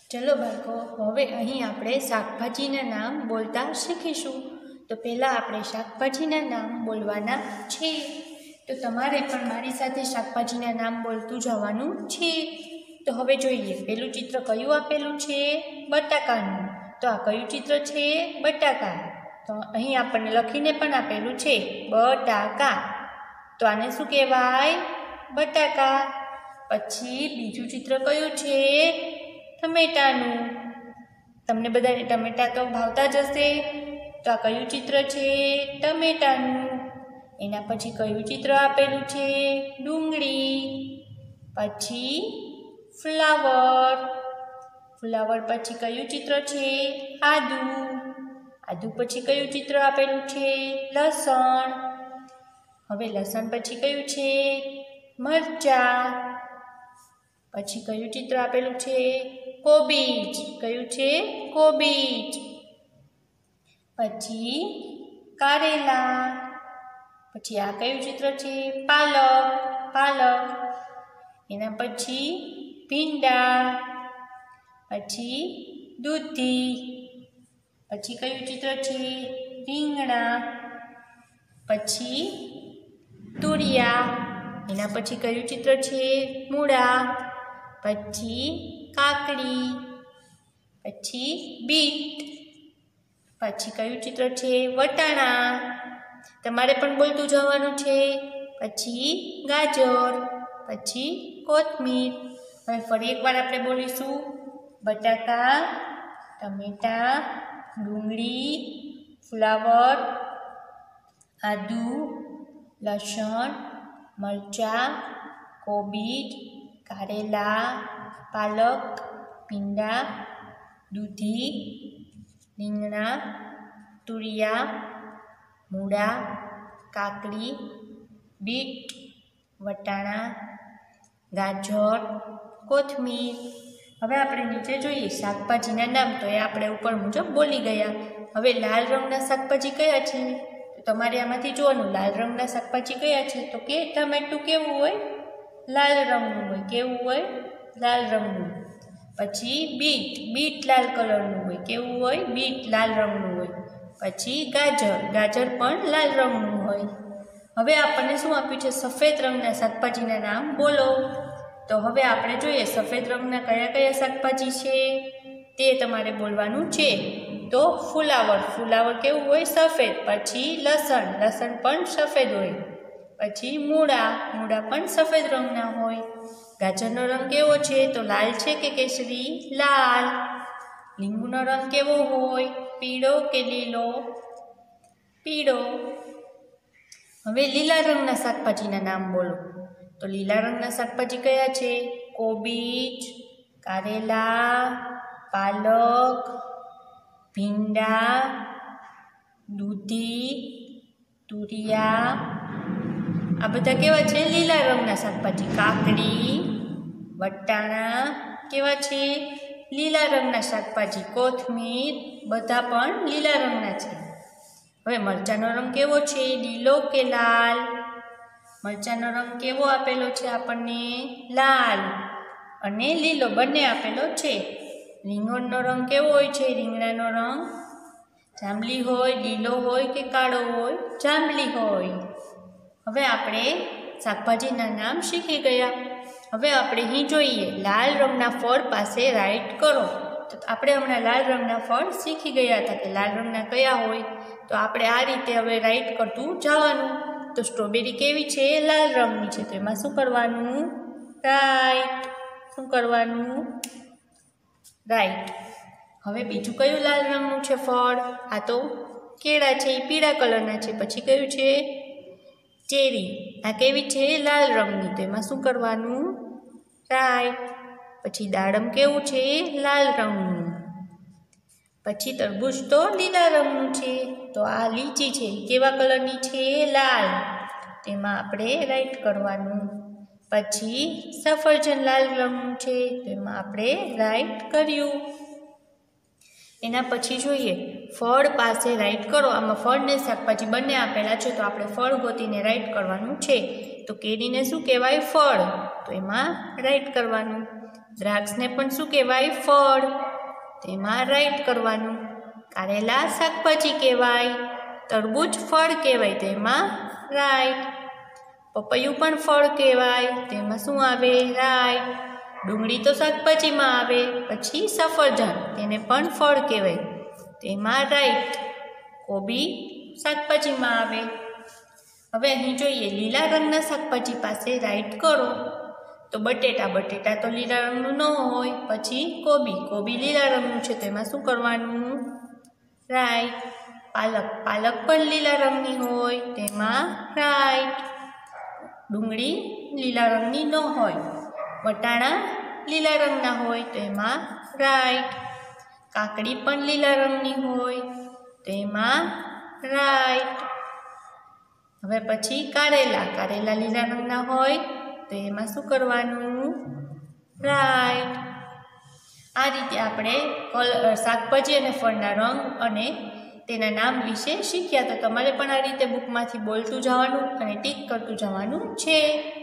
चलो बाळको हवे अहीं आपणे शाकभाजीना नाम बोलता शीखीशुं। तो पहेला आपणे शाकभाजीना नाम बोलवाना छे। तो तमारे पण मारी साथे शाकभाजीना नाम बोलतुं जवानुं छे। तो हवे जोईए पहेलुं चित्र कयुं आपेलुं छे? बटाकानुं। तो आ कयुं चित्र छे? बटाका। तो अहीं आपणे लखीने पण आपेलुं छे बटाका। तो आने शुं कहेवाय? बटाका। पछी बीजुं चित्र कयुं छे? टमेटानुं। तमने बधाने टमेटा तो भावता ज हशे। तो आ कयुं चित्र छे? टमेटानुं। एना पछी कयुं चित्र आपेलुं छे? डूंगळी। पछी फ्लावर। फ्लावर पछी कयुं चित्र छे? आदु। आदु पछी कयुं चित्र आपेलुं छे? लसण। हवे लसण पछी कयुं छे? मरचा। पछी कयुं चित्र आपेलुं छे? कोबीज। कयुं छे? कोबीज। पछी कारेला। पछी आ कयुं चित्र छे? पालक। पालक। एना पछी भींडा। पछी दूधी। पछी कयुं चित्र छे? રીંગણા। पछी तुरिया। एना पछी कयुं चित्र छे? मूळा। पछी काकड़ी। पछी बीट। पछी कयुं चित्र छे? वटाणा। तमारे पण बोलतुं जवानुं छे। पछी गाजर। पछी कोथमीर। हवे फरी एकवार आपणे बोलीशुं बटाका, टमेटा, डूंगळी, फ्लावर, आदु, लसण, मरचा, कोबीज, कारेला, पालक, भींडा, दूधी, રીંગણા, तुरिया, मूळा, काकड़ी, बीट, वटाणा, गाजर, कोथमीर। हवे आपणे नीचे जोईए शाकभाजीना नाम। तो ए आपणे उपर मुजब बोली गया। हवे लाल रंगना शाकभाजी कया छे? तो तमारे आमांथी जोवानुं लाल रंगना शाकभाजी कया छे? तो के टमेटुं केवुं होय? लाल रंगनुं होय। केवुं होय? लाल रंगनुं। पछी बीट। बीट लाल कलरनुं होय। केवुं होय? बीट लाल रंगनुं होय। पछी गाजर। गाजर पण लाल रंगनुं होय। हवे आपणे शुं आप्युं छे? सफेद रंगना शाकभाजीना नाम बोलो। तो हवे आपणे जोईए सफेद रंगना कया कया शाकभाजी छे ते तमारे बोलवानुं छे। तो फुलावर। फुलावर केवुं होय? सफेद। पछी लसण। लसण पण सफेद होय। पछी मूळा। मूळा पण सफेद रंगना होय। गाजरनो रंग केवो छे? तो लाल छे के केसरी? लाल। લીંબુનો રંગ કેવો હોય? પીળો કે લીલો? પીળો। હવે લીલા રંગના શાકભાજીના નામ બોલો। તો લીલા રંગના શાકભાજી કયા છે? કોબીજ, કારેલા, પાલક, ભીંડા, દૂધી, तुरिया। आ बधा केवा छे? लीला रंगना शाकभाजी। काकड़ी, वटाणा केवा छे? लीला रंगना शाकभाजी। कोथमीर बधा पण लीला रंगना छे। हवे मरचानो रंग केवो छे? लीलो के लाल? मरचानो रंग केवो आपेलो छे आपणने? लाल अने लीलो बंने आपेलो छे। રીંગણનો રંગ કેવો હોય છે? રીંગણાનો રંગ જાંબલી હોય, લીલો હોય કે કાળો હોય? જાંબલી હોય। હવે આપણે શાકભાજીના નામ શીખી ગયા। હવે આપણે અહીં જોઈએ લાલ રંગના ફળ પાસે રાઈટ કરો। તો આપણે હમણાં લાલ રંગના ફળ શીખી ગયા હતા કે લાલ રંગના કયા હોય। તો આપણે આ રીતે હવે રાઈટ કરતું જવાનું। તો સ્ટ્રોબેરી કેવી છે? લાલ રંગની છે। તો એમાં શું કરવાનું? રાઈટ। શું કરવાનું? રાઈટ। હવે બીજું કયું લાલ રંગનું છે ફળ? આ તો કેળા છે, એ પીળા કલરના છે। પછી કયું છે? ચેરી। આ કેવી છે? લાલ રંગની। તો એમાં શું કરવાનું? રાઈટ। પછી દાડમ કેવું છે? લાલ રંગનું। પછી તરબૂચ તો લીલા રંગનું છે। તો આ લીચી છે, કેવા કલરની છે? લાલ। તેમાં આપણે રાઈટ કરવાનું। પછી સફરજન લાલ રંગનું છે। તો એમાં આપણે રાઈટ કર્યું। એના પછી જોઈએ ફળ પાસે રાઈટ કરો। આમાં ફળ ને શાકભાજી બંને આપેલા છે। તો આપણે ફળ ગોતીને રાઈટ કરવાનું છે। તો કેરીને શું કહેવાય? ફળ। તો એમાં રાઈટ કરવાનું। દ્રાક્ષને પણ શું કહેવાય? ફળ. તેમાં રાઈટ કરવાનું. કારેલા શાકભાજી કહેવાય. તરબૂચ ફળ કહેવાય. તેમાં રાઈટ. પપૈયું પણ ફળ કહેવાય. તેમાં શું આવે? રાઈટ. ડુંગળી તો શાકભાજીમાં આવે. પછી સફરજન, તેને પણ ફળ કહેવાય. તેમાં રાઈટ. કોબી શાકભાજીમાં આવે. હવે અહીં જોઈએ, લીલા રંગના શાકભાજી પાસે રાઈટ કરો તો બટેટા તો લીલા રંગનું ન હોય. પછી કોબી લીલા રંગનું છે, તેમાં શું કરવાનું? રાઈટ. પાલક પણ લીલા રંગની હોય, તેમાં રાઈટ. ડુંગળી લીલા રંગની ન હોય. વટાણા લીલા રંગના હોય, તેમાં રાઈટ. કાકડી પણ લીલા રંગની હોય, તેમાં રાઈટ. હવે પછી કારેલા લીલા રંગના હોય, તો એમાં શું કરવાનું? રાઈટ. આ રીતે આપણે શાકભાજી અને ફળના રંગ અને તેના નામ વિશે શીખ્યા. તો તમારે પણ આ રીતે બુકમાંથી બોલતું જવાનું અને ટીક કરતું જવાનું છે.